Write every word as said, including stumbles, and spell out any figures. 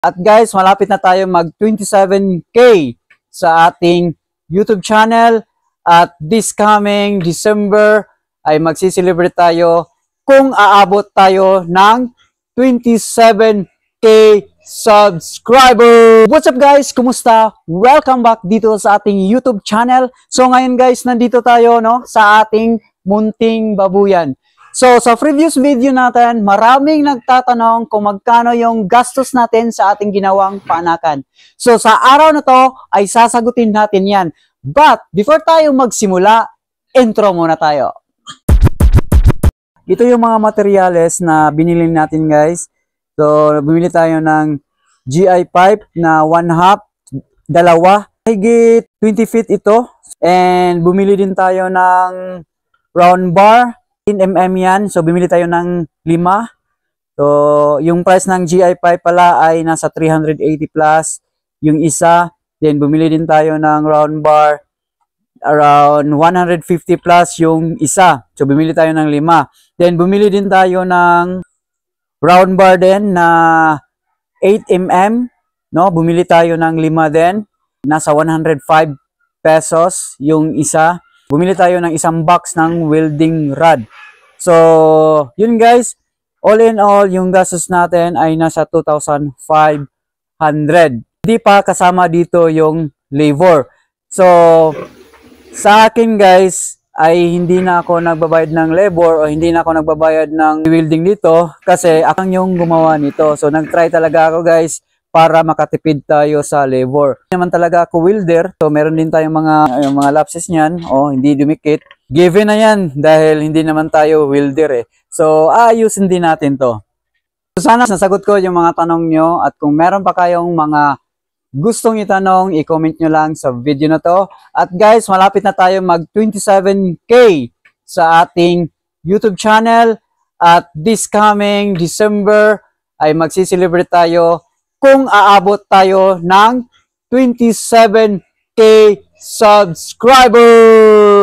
At guys, malapit na tayo mag twenty-seven K sa ating YouTube channel. At this coming December ay magsiselebrate tayo kung aabot tayo ng twenty-seven K subscriber. What's up guys? Kumusta? Welcome back dito sa ating YouTube channel. So ngayon guys, nandito tayo no sa ating munting babuyan. So sa previous video natin, maraming nagtatanong kung magkano yung gastos natin sa ating ginawang paanakan. So sa araw na to ay sasagutin natin yan. But before tayo magsimula, intro muna tayo. Ito yung mga materyales na binili natin guys. So bumili tayo ng G I pipe na one half, dalawa. Higit twenty feet ito. And bumili din tayo ng round bar. ten millimeter yan. So, bumili tayo ng lima. So, yung price ng G I pipe pala ay nasa three hundred eighty plus yung isa. Then, bumili din tayo ng round bar around one hundred fifty plus yung isa. So, bumili tayo ng lima. Then, bumili din tayo ng round bar din na eight millimeter. No? Bumili tayo ng lima din. Nasa one hundred five pesos yung isa. Bumili tayo ng isang box ng welding rod. So, yun guys, all in all, yung gastos natin ay nasa two thousand five hundred. Hindi pa kasama dito yung labor. So, sa akin guys, ay hindi na ako nagbabayad ng labor o hindi na ako nagbabayad ng welding dito kasi akong yung gumawa nito. So, nag-try talaga ako guys para makatipid tayo sa labor. Hindi naman talaga ako welder. So, meron din tayong mga, yung mga lapses niyan. O, hindi dumikit. Given na yan dahil hindi naman tayo welder eh. So, ayusin din natin to. So, sana nasagot ko yung mga tanong nyo. At kung meron pa kayong mga gustong itanong, i-comment nyo lang sa video na to. At guys, malapit na tayo mag twenty-seven K sa ating YouTube channel. At this coming December ay magsiselebrate tayo kung aabot tayo ng twenty-seven K subscriber.